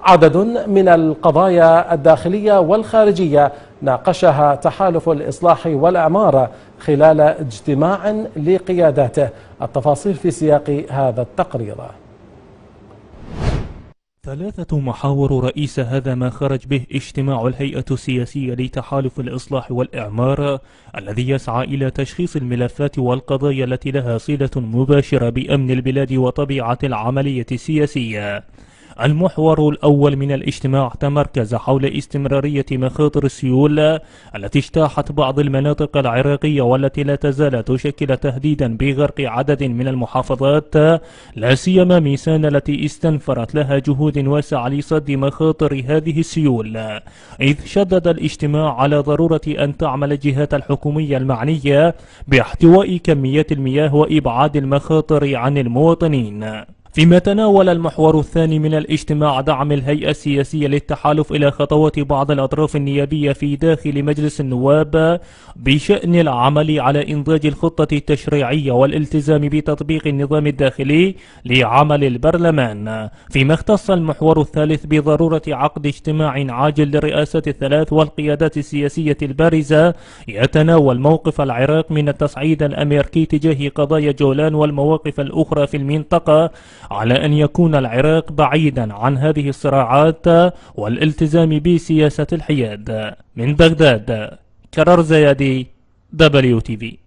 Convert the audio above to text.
عدد من القضايا الداخلية والخارجية ناقشها تحالف الإصلاح والإعمار خلال اجتماع لقياداته. التفاصيل في سياق هذا التقرير. 3 محاور رئيسة، هذا ما خرج به اجتماع الهيئة السياسية لتحالف الإصلاح والإعمار الذي يسعى إلى تشخيص الملفات والقضايا التي لها صلة مباشرة بأمن البلاد وطبيعة العملية السياسية. المحور الأول من الاجتماع تمركز حول استمرارية مخاطر السيول التي اجتاحت بعض المناطق العراقية والتي لا تزال تشكل تهديدا بغرق عدد من المحافظات، لا سيما ميسان التي استنفرت لها جهود واسعة لصد مخاطر هذه السيول. إذ شدد الاجتماع على ضرورة أن تعمل الجهات الحكومية المعنية باحتواء كميات المياه وإبعاد المخاطر عن المواطنين. فيما تناول المحور الثاني من الاجتماع دعم الهيئة السياسية للتحالف إلى خطوات بعض الأطراف النيابية في داخل مجلس النواب بشأن العمل على إنضاج الخطة التشريعية والالتزام بتطبيق النظام الداخلي لعمل البرلمان. فيما اختص المحور الثالث بضرورة عقد اجتماع عاجل للرئاسات الثلاث والقيادات السياسية البارزة يتناول موقف العراق من التصعيد الأمريكي تجاه قضايا جولان والمواقف الأخرى في المنطقة، على أن يكون العراق بعيدا عن هذه الصراعات والالتزام بسياسة الحياد. من بغداد، كرر زيادي، WTV.